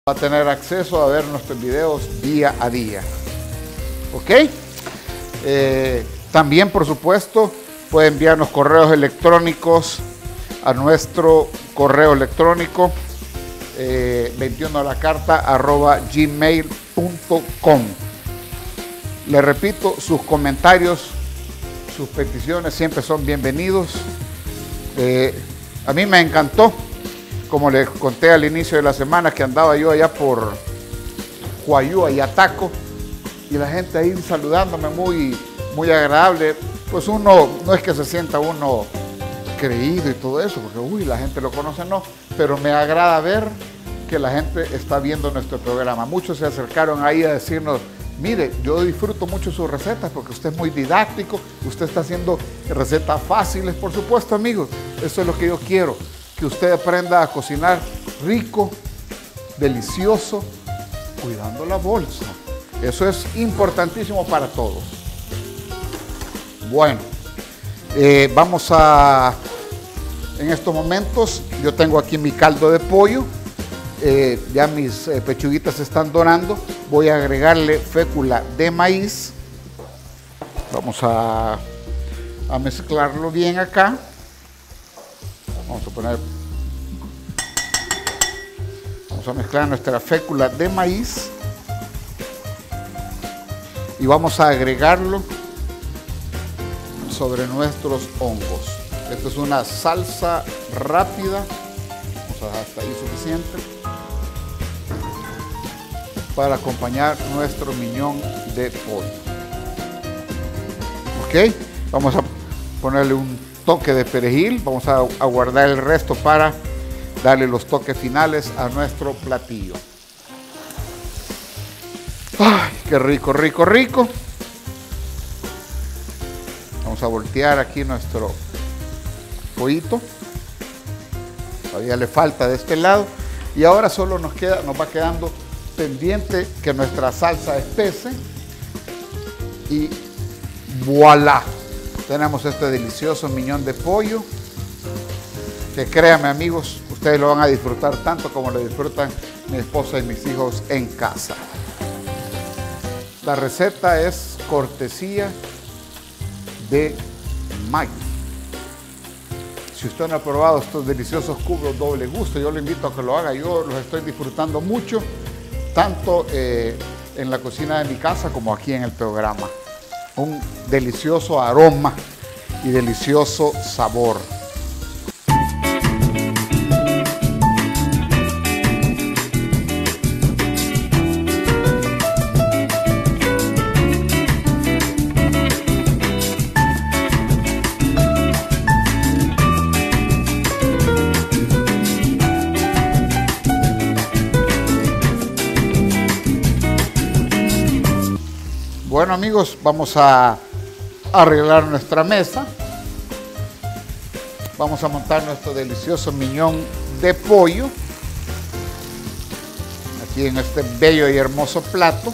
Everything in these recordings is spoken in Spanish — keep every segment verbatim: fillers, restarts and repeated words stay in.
Va a tener acceso a ver nuestros videos día a día. ¿Ok? Eh, también, por supuesto, puede enviarnos correos electrónicos a nuestro correo electrónico eh, veintiuno a la carta arroba gmail punto com. Le repito, sus comentarios, sus peticiones siempre son bienvenidos. Eh, a mí me encantó, como les conté al inicio de la semana, que andaba yo allá por Huayúa y Ataco, y la gente ahí saludándome muy, muy agradable. Pues uno, no es que se sienta uno creído y todo eso, porque uy, la gente lo conoce, no, pero me agrada ver que la gente está viendo nuestro programa. Muchos se acercaron ahí a decirnos: mire, yo disfruto mucho sus recetas porque usted es muy didáctico, usted está haciendo recetas fáciles. Por supuesto, amigos, eso es lo que yo quiero, que usted aprenda a cocinar rico, delicioso, cuidando la bolsa. Eso es importantísimo para todos. Bueno, eh, vamos a, en estos momentos, yo tengo aquí mi caldo de pollo, eh, ya mis eh, pechuguitas se están dorando. Voy a agregarle fécula de maíz. Vamos a, a mezclarlo bien acá. Vamos a poner, vamos a mezclar nuestra fécula de maíz y vamos a agregarlo sobre nuestros hongos. Esto es una salsa rápida, vamos a dejar hasta ahí suficiente para acompañar nuestro miñón de pollo. Ok, vamos a ponerle un toque de perejil, vamos a, a guardar el resto para darle los toques finales a nuestro platillo. ¡Ay, qué rico, rico, rico! Vamos a voltear aquí nuestro pollito. Todavía le falta de este lado. Y ahora solo nos queda, nos va quedando pendiente que nuestra salsa espese. Y ¡voilá! Tenemos este delicioso miñón de pollo, que créanme, amigos, ustedes lo van a disfrutar tanto como lo disfrutan mi esposa y mis hijos en casa. La receta es cortesía de Maggi. Si usted no ha probado estos deliciosos cubos doble gusto, yo le invito a que lo haga. Yo los estoy disfrutando mucho, tanto eh, en la cocina de mi casa como aquí en el programa. Un delicioso aroma y delicioso sabor. Bueno, amigos, vamos a arreglar nuestra mesa. Vamos a montar nuestro delicioso miñón de pollo aquí en este bello y hermoso plato.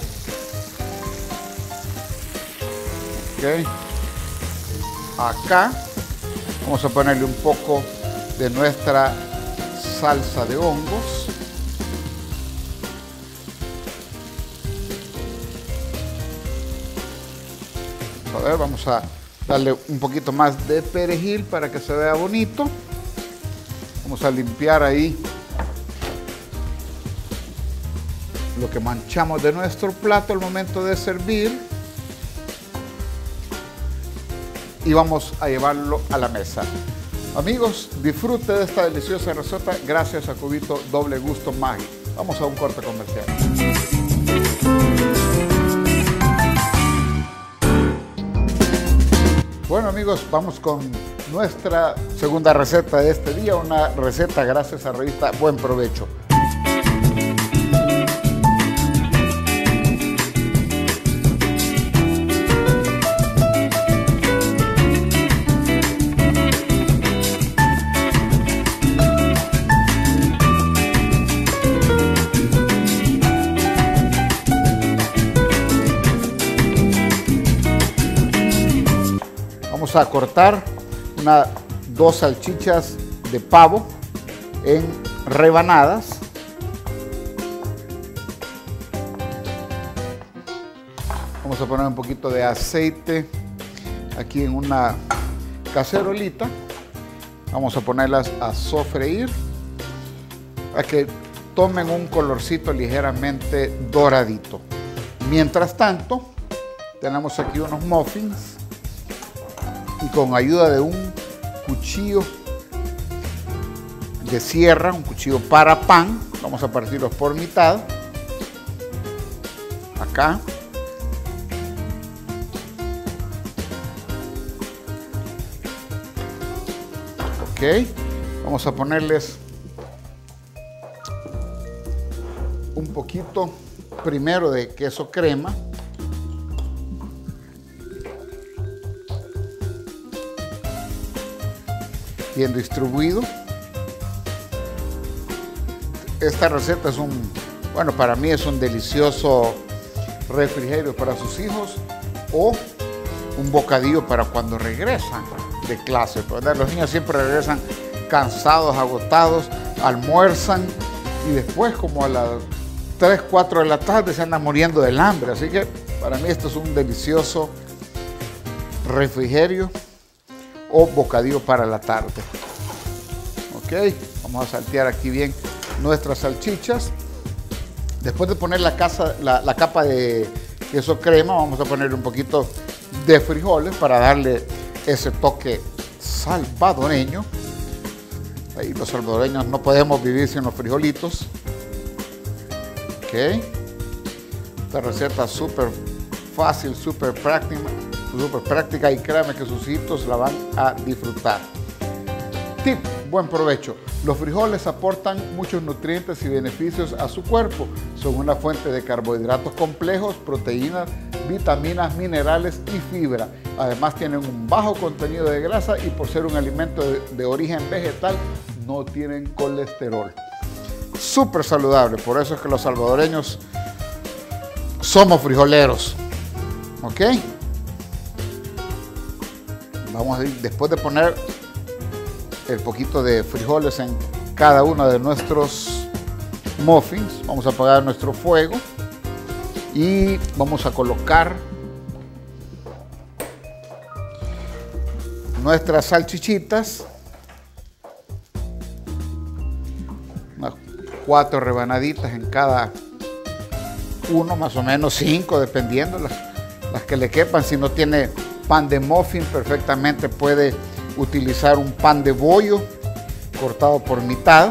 Okay. Acá vamos a ponerle un poco de nuestra salsa de hongos. A ver, vamos a darle un poquito más de perejil para que se vea bonito. Vamos a limpiar ahí lo que manchamos de nuestro plato al momento de servir. Y vamos a llevarlo a la mesa. Amigos, disfrute de esta deliciosa receta gracias a Cubito Doble Gusto Maggi. Vamos a un corte comercial. Bueno, amigos, vamos con nuestra segunda receta de este día, una receta gracias a la revista Buen Provecho. Vamos a cortar una, dos salchichas de pavo en rebanadas. Vamos a poner un poquito de aceite aquí en una cacerolita. Vamos a ponerlas a sofreír a que tomen un colorcito ligeramente doradito. Mientras tanto, tenemos aquí unos muffins y con ayuda de un cuchillo de sierra, un cuchillo para pan, vamos a partirlos por mitad. Acá. Ok, vamos a ponerles un poquito primero de queso crema. Bien distribuido. Esta receta es un, bueno, para mí es un delicioso refrigerio para sus hijos o un bocadillo para cuando regresan de clase, ¿verdad? Los niños siempre regresan cansados, agotados, almuerzan y después como a las tres, cuatro de la tarde se andan muriendo del hambre. Así que para mí esto es un delicioso refrigerio o bocadillo para la tarde. Ok, vamos a saltear aquí bien nuestras salchichas. Después de poner la, casa, la, la capa de queso crema, vamos a poner un poquito de frijoles para darle ese toque salvadoreño. Ahí los salvadoreños no podemos vivir sin los frijolitos. Ok. Esta receta es súper fácil, súper práctica, súper práctica y créanme que sus hijitos la van a disfrutar. Tip, buen provecho. Los frijoles aportan muchos nutrientes y beneficios a su cuerpo. Son una fuente de carbohidratos complejos, proteínas, vitaminas, minerales y fibra. Además tienen un bajo contenido de grasa y por ser un alimento de, de origen vegetal no tienen colesterol. Súper saludable, por eso es que los salvadoreños somos frijoleros. ¿Ok? Vamos a ir, después de poner el poquito de frijoles en cada uno de nuestros muffins, vamos a apagar nuestro fuego y vamos a colocar nuestras salchichitas, unas cuatro rebanaditas en cada uno, más o menos cinco, dependiendo las, las que le quepan. Si no tiene pan de muffin, perfectamente puede utilizar un pan de bollo cortado por mitad.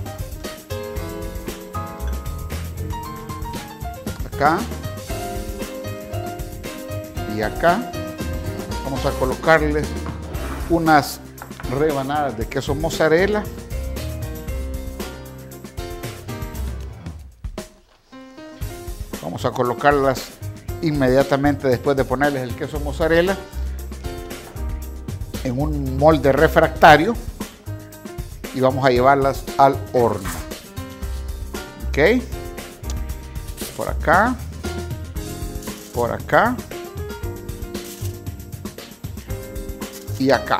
Acá y acá vamos a colocarles unas rebanadas de queso mozzarella. Vamos a colocarlas inmediatamente después de ponerles el queso mozzarella en un molde refractario y vamos a llevarlas al horno. Ok, por acá, por acá y acá.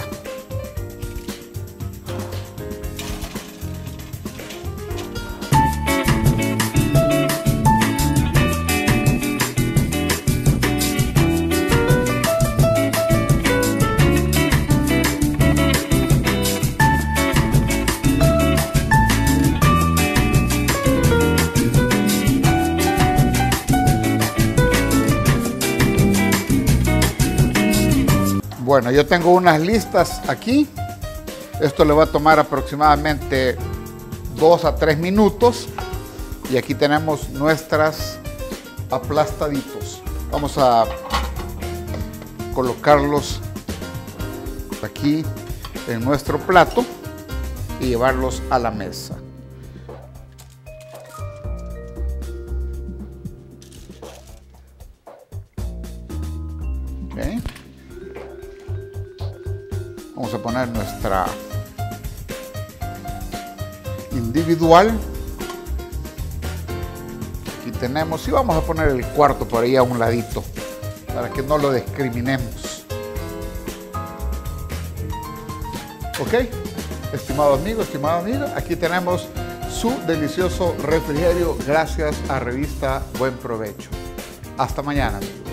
Bueno, yo tengo unas listas aquí. Esto le va a tomar aproximadamente dos a tres minutos. Y aquí tenemos nuestras aplastaditos. Vamos a colocarlos aquí en nuestro plato y llevarlos a la mesa. Okay. Vamos a poner nuestra individual. Aquí tenemos y vamos a poner el cuarto por ahí a un ladito para que no lo discriminemos. Ok, estimado amigo, estimada amiga, aquí tenemos su delicioso refrigerio gracias a Revista Buen Provecho. Hasta mañana, amigos.